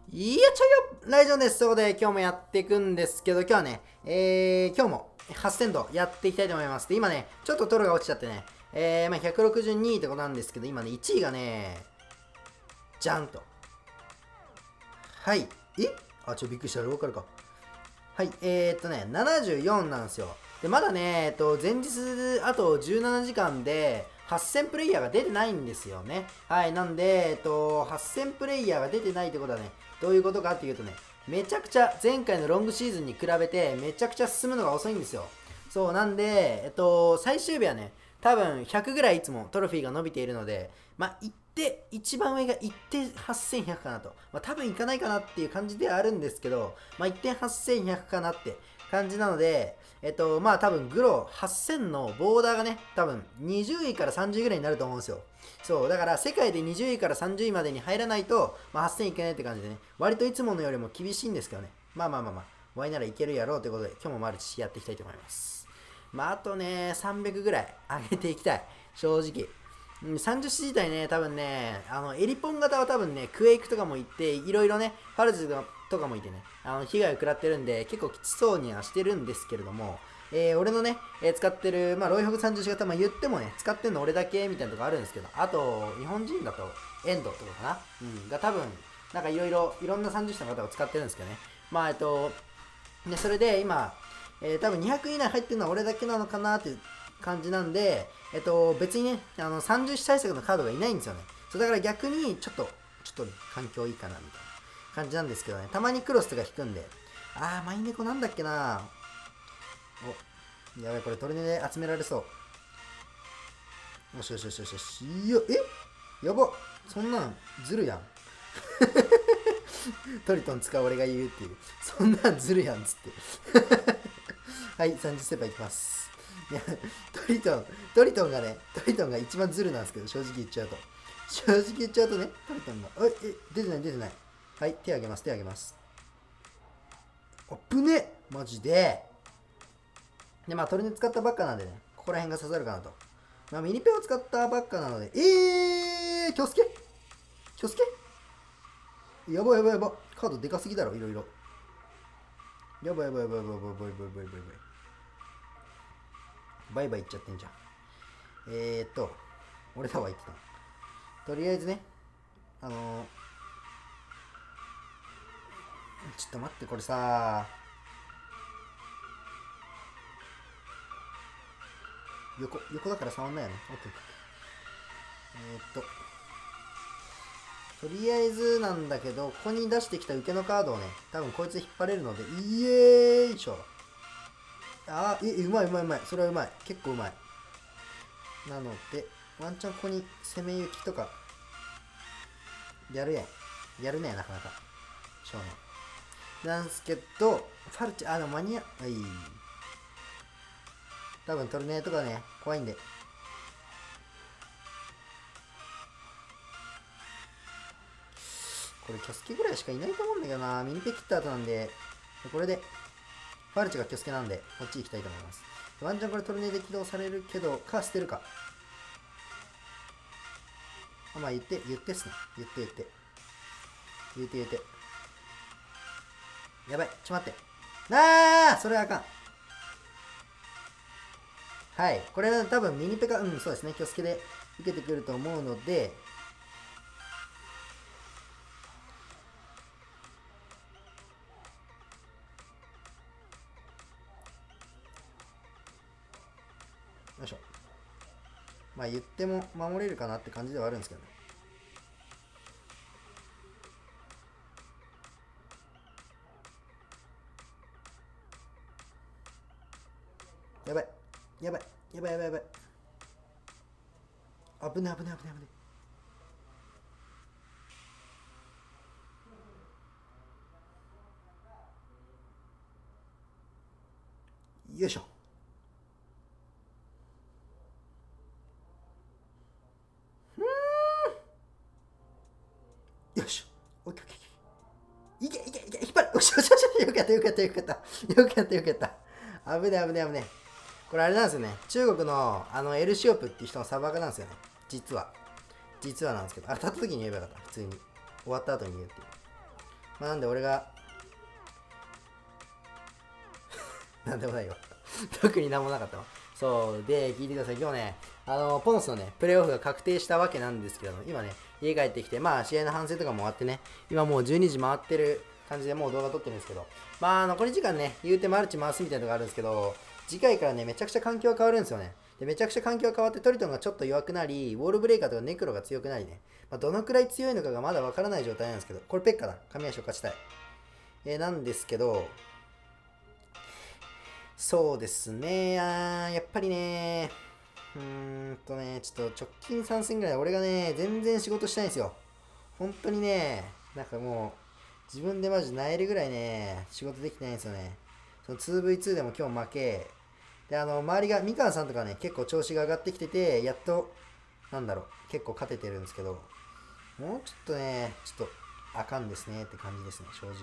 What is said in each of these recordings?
いやちょいよライジョンです。ということで今日もやっていくんですけど、今日はね、今日も8000度やっていきたいと思います。で、今ね、ちょっとトロが落ちちゃってね、162位ってことなんですけど、今ね、1位がね、じゃんと。はい。びっくりした。ローカルか。はい。74なんですよ。で、まだね、前日、あと17時間で、8000プレイヤーが出てないんですよね。はい。なんで、8000プレイヤーが出てないってことはね、どういうことかっていうとね、めちゃくちゃ前回のロングシーズンに比べて、めちゃくちゃ進むのが遅いんですよ。そう、なんで、最終日はね、多分100ぐらいいつもトロフィーが伸びているので、一番上が1点8100かなと。多分いかないかなっていう感じではあるんですけど、1点8100かなって感じなので、多分グロ8000のボーダーがね、多分20位から30位ぐらいになると思うんですよ。そう、だから世界で20位から30位までに入らないと、8000いけないって感じでね、割といつものよりも厳しいんですけどね。ワイならいけるやろうということで、今日もマルチやっていきたいと思います。あとね、300ぐらい上げていきたい。正直。30自体ね、多分ね、エリポン型は多分ね、クエイクとかもいて、いろいろね、ファルズとかもいてね、被害を食らってるんで、結構きつそうにはしてるんですけれども、俺のね、使ってる、ロイホグ30型、言ってもね、使ってんの俺だけみたいなとこあるんですけど、あと、日本人だと、エンドとかかな、が多分、なんかいろんな30種の方を使ってるんですけどね。それで今、多分200以内入ってるのは俺だけなのかなっていう感じなんで、別にね、30種対策のカードがいないんですよね。そうだから逆に、ちょっと環境いいかなみたいな感じなんですけどね。たまにクロスとか引くんで。マイネコなんだっけな。やばい、これトルネで集められそう。よしよしよしよしよし。やば。そんなんずるやん。トリトン使う俺が言うっていう。そんなんずるやんっつって。はい、30セパいきます。いや、トリトンが一番ズルなんですけど、正直言っちゃうと。正直言っちゃうとね、トリトンが、出てない。はい、手あげます。あぶねマジで。で、トルネ使ったばっかなんでね、ここら辺が刺さるかなと。ミニペを使ったばっかなので、キョスケやば。カードでかすぎだろ、いろいろ。やばい。バイバイ言っちゃってんじゃん。俺らは言ってた。とりあえずね、ちょっと待って、これさ、横だから触んないよね。オッケー。とりあえずなんだけど、ここに出してきた受けのカードをね、多分こいつ引っ張れるので、イエーイしょ。うまい。それはうまい。結構うまい。なので、ワンチャンここに攻め行きとか、やるね、なかなか。しょうね。なんすけど、ファルチ、でも間に合う。はい。多分トルネーとかね、怖いんで。これキョスケぐらいしかいないと思うんだけどな。ミニペ切った後なんで、これで、ファルチがキョスケなんで、こっち行きたいと思います。ワンチャンこれトルネで起動されるけど、捨てるか。言ってっすね。言って。やばい、ちょ待って。それはあかん。はい。これは多分ミニペカ、そうですね。キョスケで受けてくると思うので、よいしょ。言っても守れるかなって感じではあるんですけどね。やばい。危ね。よいしょ。よし。オッケー。いけ。引っ張る。よし。よかった。危ね。これあれなんですよね。中国のエルシオプっていう人のサバカなんですよね。実はなんですけど、当たった時に言えばよかった。普通に。終わった後に言うっていう。 まあ、なんで俺がなんでもないわ特になんもなかったわ。そう。で、聞いてください。今日ね、ポノスのね、プレーオフが確定したわけなんですけど、今ね、家帰ってきて、まあ、試合の反省とかも終わってね、今もう12時回ってる感じでもう動画撮ってるんですけど、まあ、残り時間ね、言うてマルチ回すみたいなのがあるんですけど、次回からね、めちゃくちゃ環境が変わるんですよね。で、めちゃくちゃ環境が変わって、トリトンがちょっと弱くなり、ウォールブレイカーとかネクロが強くなりね、まあ、どのくらい強いのかがまだわからない状態なんですけど、これペッカだ。神足を勝ちたい。なんですけど、そうですね。やっぱりね、ちょっと直近3戦ぐらい、俺がね、全然仕事してないんですよ。本当にね、なんかもう、自分でマジ萎えるぐらいね、仕事できてないんですよね。その 2v2 でも今日負け、で、周りが、みかんさんとかね、結構調子が上がってきてて、やっと、結構勝ててるんですけど、もうちょっとね、ちょっと、あかんですねって感じですね、正直。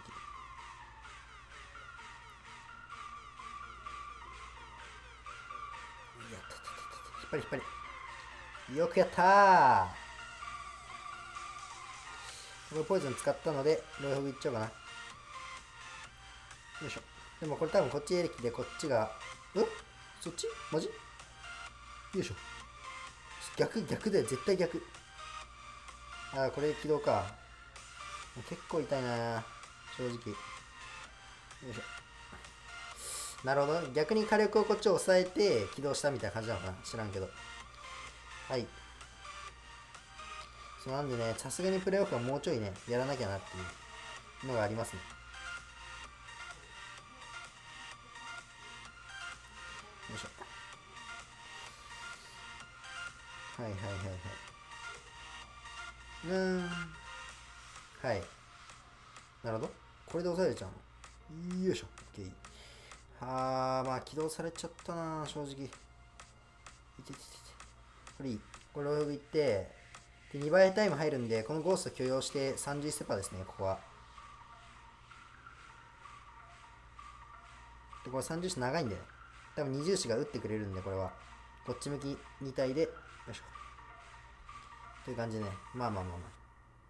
いや、引っ張り引っ張り。よくやったー。これポイズン使ったので、ロイフグいっちゃおうかな。よいしょ。でもこれ多分こっちエレキでこっちが、そっちマジよいしょ。逆だよ。絶対逆。これ起動か。結構痛いな正直。よいしょ。なるほど。逆に火力をこっちを抑えて起動したみたいな感じなのかな知らんけど。はい。そうなんでね、さすがにプレイオフはもうちょいね、やらなきゃなっていうのがありますね。よいしょ。はいはいはいはい。はい。なるほど。これで抑えれちゃうの。よいしょ。OK。まあ起動されちゃったな正直。いてててて。これいい。これロイフグいって、で、2倍タイム入るんで、このゴースト許容して30ステッパーですね、ここは。で、これ30子長いんで、多分20子が打ってくれるんで、これは。こっち向き2体で、よいしょ。という感じでね。まあまあまあまあ。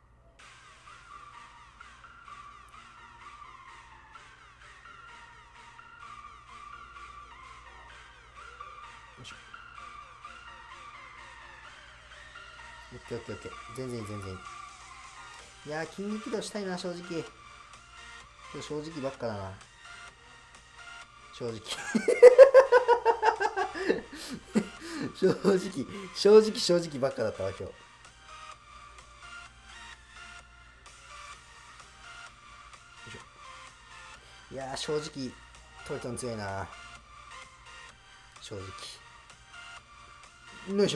よいしょ。オッケーオッケーオッケー。全然いい全然いい。いやー、筋肉度したいな、正直。正直ばっかだな。正直。正直ばっかだったわ、今日。いやー、正直、トリトン強いな。正直。よいしょ。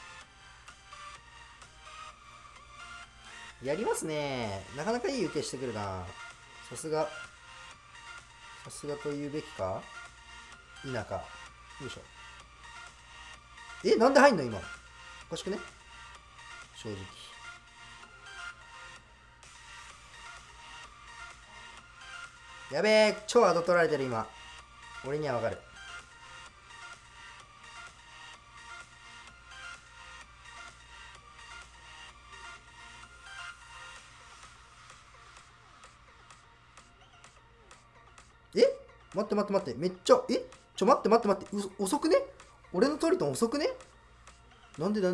やりますね。なかなかいい受けしてくるな。さすが。さすがと言うべきか否か。よいしょ。なんで入んの今。おかしくね正直。やべえ、超アド取られてる今。俺にはわかる。待って待って待って。めっちゃ、待って待って待って。遅くね俺のトリトン遅くねなんで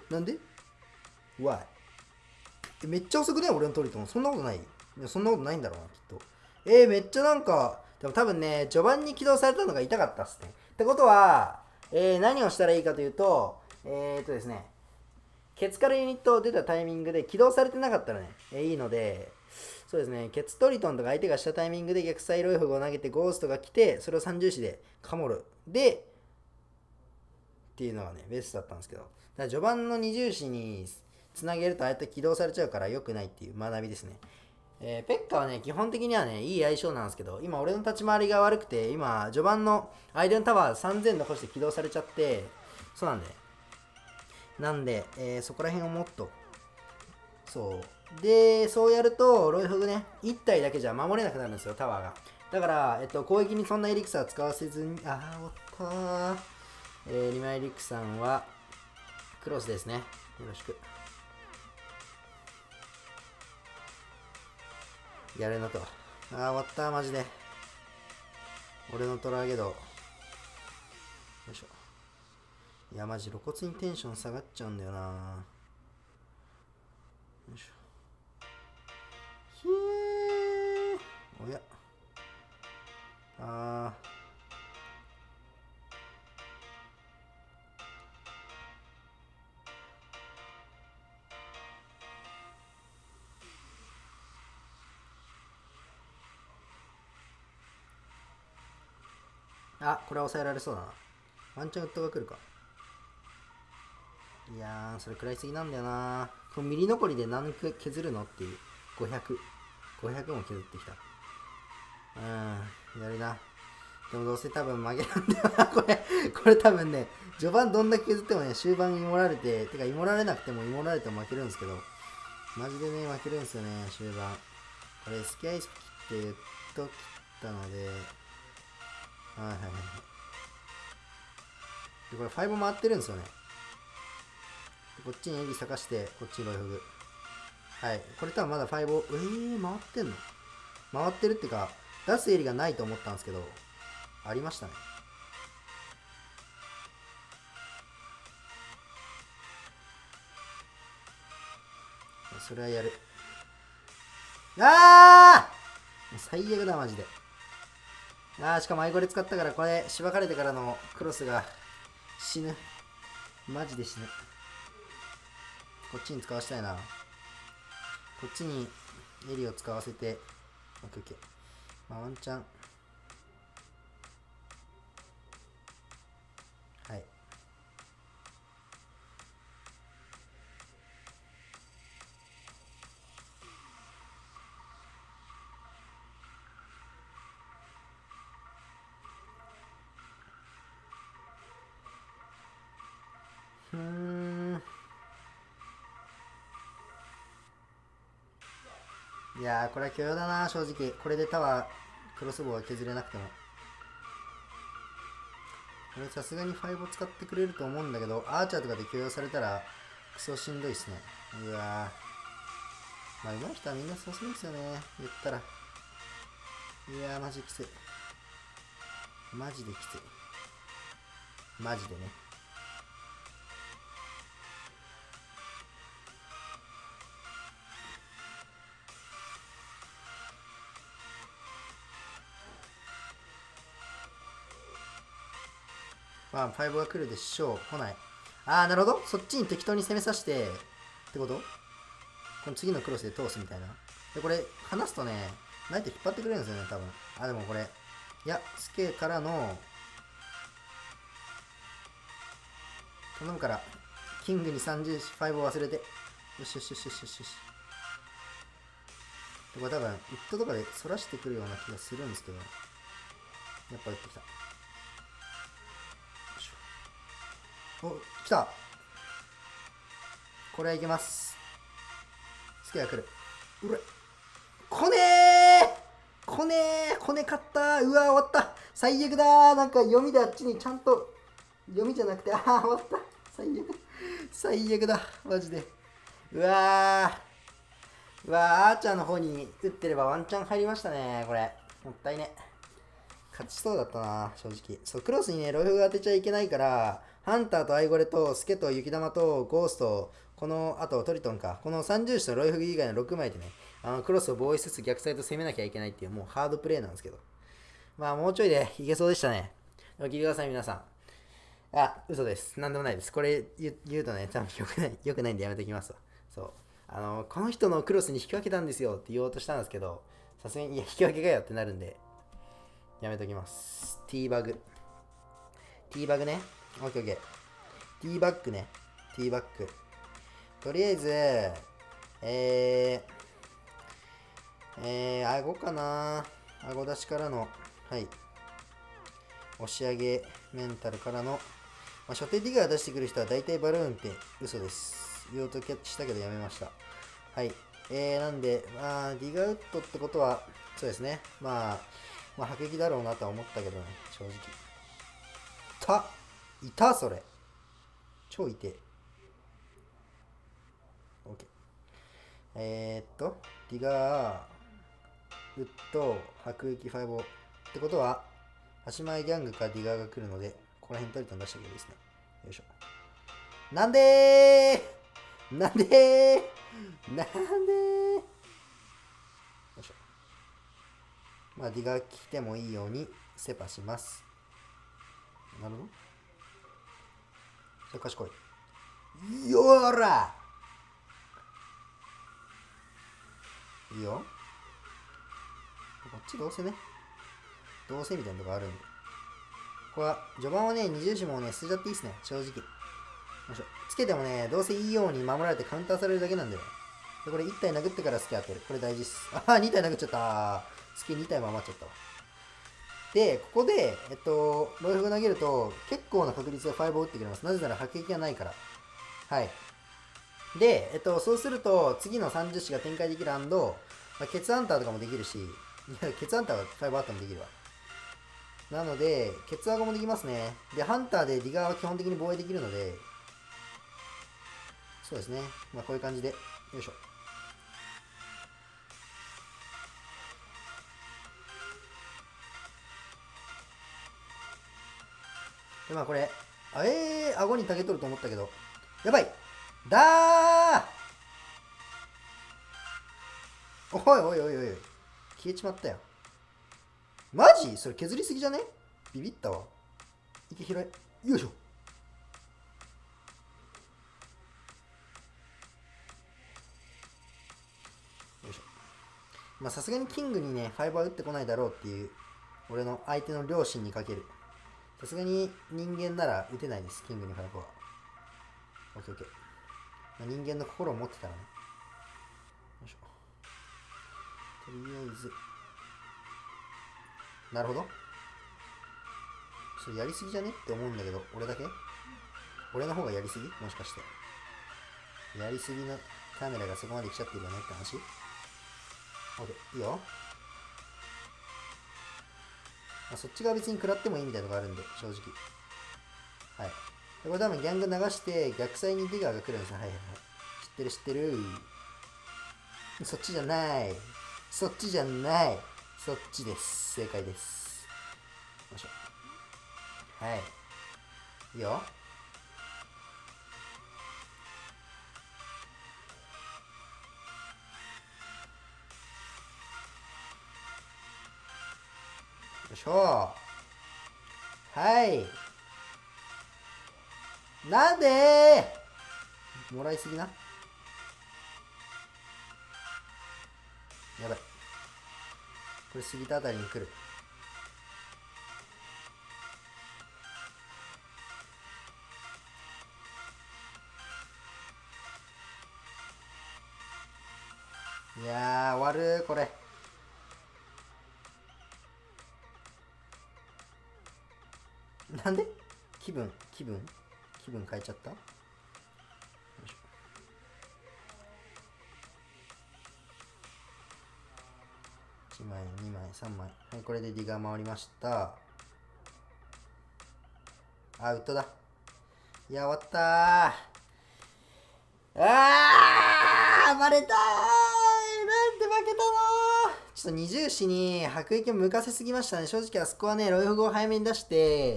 わい。めっちゃ遅くね俺のトリトン。そんなことないいや、そんなことないんだろうな、きっと。めっちゃなんか、でも多分ね、序盤に起動されたのが痛かったっすね。ってことは、何をしたらいいかというと、ですね、ケツからユニット出たタイミングで起動されてなかったらね、いいので、そうですね、ケツトリトンとか相手がしたタイミングで逆サイロイフを投げてゴーストが来て、それを30子でカモルで、っていうのがね、ベースだったんですけど、だから序盤の20子につなげるとああやって起動されちゃうから良くないっていう学びですね。ペッカはね、基本的にはね、いい相性なんですけど、今俺の立ち回りが悪くて、今、序盤のアイデンタワー3000残して起動されちゃって、そうなんで、そこら辺をもっと、そう。で、そうやると、ロイフグね、1体だけじゃ守れなくなるんですよ、タワーが。だから、攻撃にそんなエリクサー使わせずに、おったー。リマエリクさんは、クロスですね。よろしく。 やるなと。終わった、マジで。俺のトラゲド。よいしょ。いや、マジ露骨にテンション下がっちゃうんだよな。よいしょ。ひえー。おや。これは抑えられそうだな。ワンチャンウッドが来るか。いやー、それ食らいすぎなんだよな。このミリ残りで何削るのっていう。500。500も削ってきた。やるな。でもどうせ多分負けなんだよな、これ多分ね、序盤どんだけ削ってもね、終盤イモられて、てかイモられなくてもイモられても負けるんですけど、マジでね、負けるんですよね、終盤。これ、スキアイス切って言っときたので、はいはいはい。で、これ5回ってるんですよね。こっちにエリ探して、こっちにロイフグ。はい。これ多分まだ5、回ってんの？回ってるってか、出すエリがないと思ったんですけど、ありましたね。それはやる。最悪だ、マジで。しかもアイゴレ使ったから、これ、しばかれてからのクロスが死ぬ。マジで死ぬ。こっちに使わせたいな。こっちにエリを使わせて、オッケーオッケー。ワンチャン。はい。いやー、これは許容だな、正直。これでタワー、クロスボウは削れなくても。これさすがに5を使ってくれると思うんだけど、アーチャーとかで許容されたら、クソしんどいっすね。うわー。まあ、上手い人はみんなそうするんですよね。言ったら。いやー、マジきつい。マジできつい。マジでね。まあ、5が来るでしょう。来ない。なるほど。そっちに適当に攻めさせて、ってこと？この次のクロスで通すみたいな。で、これ、離すとね、ナイト引っ張ってくれるんですよね、多分。でもこれ、いや、スケからの、頼むから、キングに30、5を忘れて。よしよしよしよしよしよし。これ多分、ウッドとかで反らしてくるような気がするんですけど、やっぱ打ってきた。お、来た。これはいけます。スケが来る。うれ。こねーこねーこね勝ったー。うわー、終わった。最悪だー。なんか読みであっちにちゃんと、読みじゃなくて、終わった。最悪。最悪だ。マジで。うわー。うわー、アーチャーの方に打ってればワンチャン入りましたね、これ。もったいね。勝ちそうだったな、正直。そう、クロスにね、ロイフが当てちゃいけないから、ハンターとアイゴレとスケと雪玉とゴースト、この、あとトリトンか、この三重視とロイフグ以外の6枚でね、クロスを防衛しつつ逆サイド攻めなきゃいけないっていう、もうハードプレイなんですけど。まあ、もうちょいでいけそうでしたね。でも聞いてください、皆さん。嘘です。なんでもないです。これ言うとね、多分良くないんでやめておきますわ。そう。この人のクロスに引き分けたんですよって言おうとしたんですけど、さすがに、いや、引き分けかよってなるんで、やめときます。ティーバグ。ティーバグね。オッケーオッケー。ティーバッグね。ティーバッグ。とりあえず、顎かな。顎出しからの、はい。押し上げメンタルからの、初手ディガー出してくる人は大体バルーンって嘘です。言おうとしたけどやめました。はい。なんで、ディガーウッドってことは、そうですね。迫撃だろうなとは思ったけどね、正直。いたそれ。超痛え。OK。ディガー、 ウッド、迫撃、ファイボー。ってことは、足前ギャングかディガーが来るので、ここら辺トリトン出しておけばいいですね。よいしょ。なんでーなんでーなんでーよいしょ。まあ、ディガー来てもいいようにセパします。なるほど。それ賢い。よーらいいよ。こっちどうせね。どうせみたいなとこあるんで。これは、序盤はね、二重視もね、捨てちゃっていいっすね。正直。よいしょ。つけてもね、どうせいいように守られてカウンターされるだけなんだよ。で、これ1体殴ってからスケ当てる。これ大事っす。ああ、2体殴っちゃった。スケ2体も余っちゃったわ。で、ここで、ロイフグ投げると、結構な確率で5を打ってくれます。なぜなら迫撃がないから。はい。で、そうすると、次の30子が展開できるケツアンターとかもできるし、いや、ケツアンターは5あってもできるわ。なので、ケツアゴもできますね。で、ハンターでディガーは基本的に防衛できるので、そうですね。まあ、こういう感じで。よいしょ。で、まあこれ、顎に竹取ると思ったけど、やばいだーおいおいおいおい、消えちまったよ。マジそれ削りすぎじゃね？ビビったわ。息拾い。よいしょ。よいしょ。まあさすがにキングにね、ファイバー打ってこないだろうっていう、俺の相手の良心にかける。さすがに人間なら打てないです、キングにファイバーは。オッケーオッケー。まあ、人間の心を持ってたらね。よいしょ。とりあえず。なるほど。それやりすぎじゃねって思うんだけど、俺だけ？俺の方がやりすぎ？もしかして。やりすぎのカメラがそこまで来ちゃってるよねって話？ OK、いいよ。まあ、そっち側別に食らってもいいみたいなのがあるんで、正直。はい。でこれ多分ギャング流して逆サイにディガーが来るんですよ。はいはいはい。知ってる知ってる。そっちじゃない。そっちじゃない。そっちです。正解です。よいしょ。はい。いいよ。よいしょ。はい。なんでもらいすぎな。やばい。これ過ぎたあたりに来る。いやー、終わるこれ。なんで気分変えちゃった？よいしょ。1枚、2枚、3枚。はい、これでディガー回りました。あ、ウッドだ。いや、終わったー。バレたー。なんで負けたのー。ちょっと二重視に迫撃を向かせすぎましたね。正直あそこはね、ロイホグを早めに出して、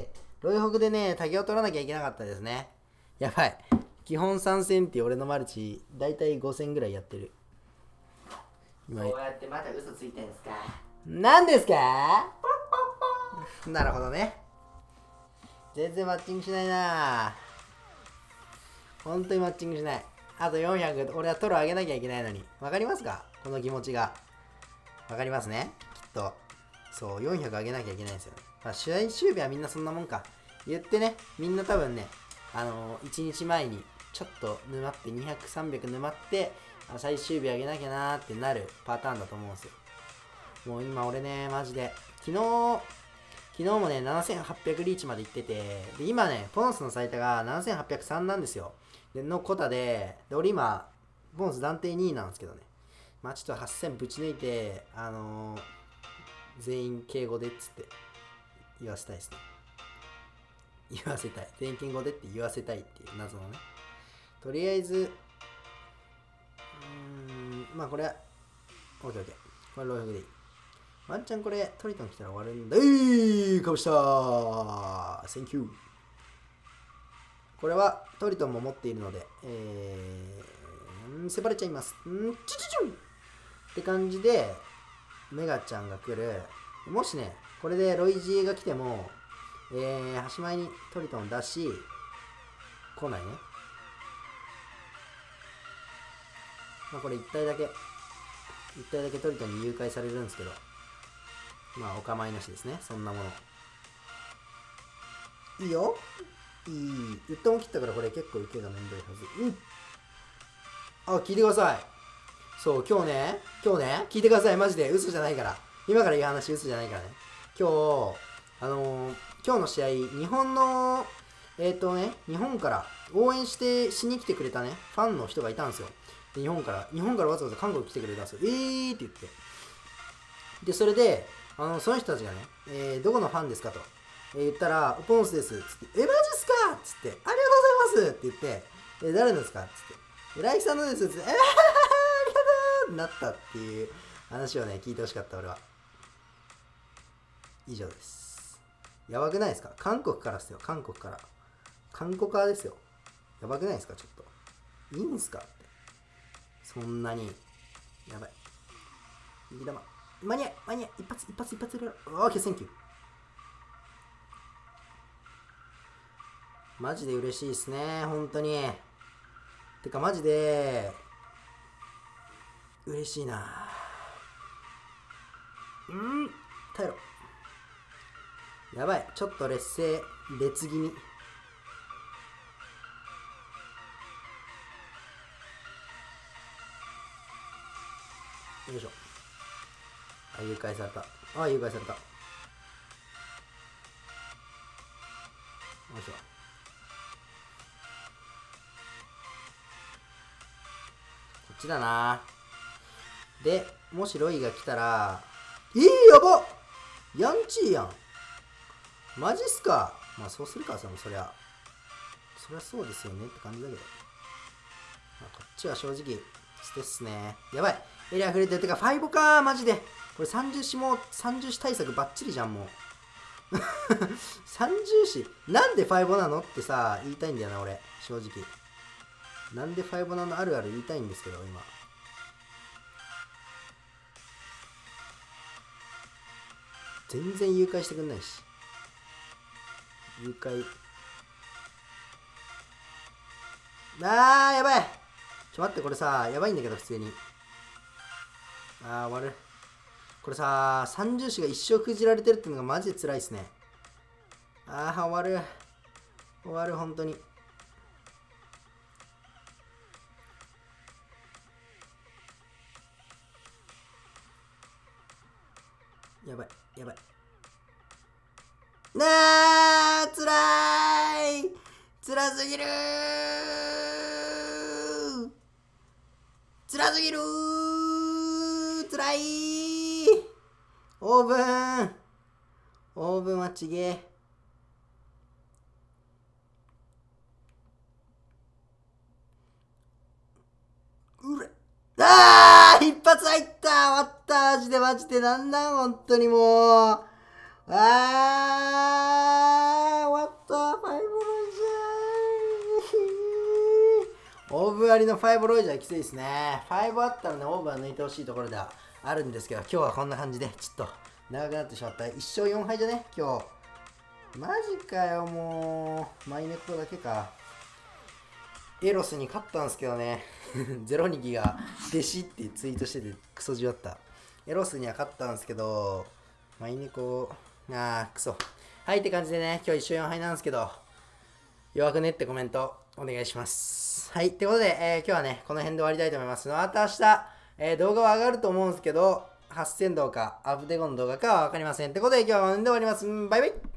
ロイホグでね、タゲを取らなきゃいけなかったですね。やばい。基本3戦って俺のマルチ、だいたい5戦ぐらいやってる。 今そうやってまた嘘ついてんすか？ 何ですか？なるほどね。全然マッチングしないな。本当にマッチングしない。あと400、俺はトロ上げなきゃいけないのに。わかりますか？この気持ちが。わかりますね。きっと。そう、400上げなきゃいけないんですよね。まあ、試合終日はみんなそんなもんか。言ってね、みんな多分ね、1日前にちょっと沼って200、300沼って、最終日上げなきゃなーってなるパターンだと思うんですよ。もう今俺ね、マジで。昨日もね、7800リーチまで行ってて、で、今ね、ポンスの最多が7803なんですよ。で、のコタで、俺今、ポンス暫定2位なんですけどね。まあちょっと8000ぶち抜いて、全員敬語でっつって言わせたいですね。言わせたい。全員敬語でって言わせたいっていう謎のね。とりあえず、まあこれは、オッケーオッケー。これロイフグでいい。 ワンチャンこれトリトン来たら終わるんだ。かぶしたー。センキュー。これはトリトンも持っているので、セパレちゃいます。チュチュチュンって感じで、メガちゃんが来る。もしね、これでロイジーが来ても、端前にトリトン出し、来ないね。まあこれ1体だけトリトンに誘拐されるんですけど、まあお構いなしですね、そんなもの。いいよ。いい。ウッドも切ったからこれ結構受けがめんどいはず。うん。あ、聞いてください。そう、今日ね、聞いてください。マジで嘘じゃないから。今から言う話嘘じゃないからね。今日の試合、日本の、日本から応援しに来てくれたね、ファンの人がいたんですよ。で日本からわざわざ韓国来てくれたんですよ。って言って。で、それで、その人たちがね、どこのファンですかと、言ったら、ポンスです。つって、マジっすかつって、ありがとうございますって言って、誰ですかつって、ライキさんのですつって、ありがとうってなったっていう話をね、聞いてほしかった、俺は。以上です。やばくないですか？韓国からですよ、韓国から。韓国側ですよ。やばくないですか？ちょっと。いいんすかって。そんなに。やばい。右玉。間に合い一発入れろ。オーケー、センキュー。マジで嬉しいですね、本当に。てかマジで嬉しいな。耐えろ。やばい、ちょっと列気味。よいしょ。誘拐された。よいしょ。こっちだな。で、もしロイが来たら、やばっ、ヤンチーやん。マジっすか。まあそうするか、そりゃそうですよねって感じだけど。こっちは正直、捨てっすね。やばい。エリア触れてる。てか、ファイボかー、マジで。これ三重視対策バッチリじゃん、もう。三重視なんでファイボなのってさ、言いたいんだよな、俺。正直。なんでファイボなのあるある言いたいんですけど、今。全然誘拐してくんないし。誘拐。やばい。待って、これさ、やばいんだけど、普通に。終わる。これさ、三重視が一生封じられてるっていうのがマジで辛いっすね。終わる、本当に。やばい。つらい。辛すぎる。辛い。オーブンはちげえ。一発入った。終わった。マジでなんなん本当にもう。終わった。ファイブロイジャー。オーブンありのファイブロイジャーきついですね。5あったらね、オーブンは抜いてほしいところではあるんですけど、今日はこんな感じで、ちょっと長くなってしまった。1勝4敗じゃね今日。マジかよ、もう。マイネコだけか。エロスに勝ったんですけどね。ゼロニギが弟子ってツイートしててクソじわった。エロスには勝ったんですけど、マイネコ、クソ。はいって感じでね、今日1勝4敗なんですけど、弱くねってコメントお願いします。はい、ってことで、今日はね、この辺で終わりたいと思います。また明日、動画は上がると思うんですけど、8000動か、アップデゴの動画かはわかりません。ってことで今日はこの辺で終わります。バイバイ。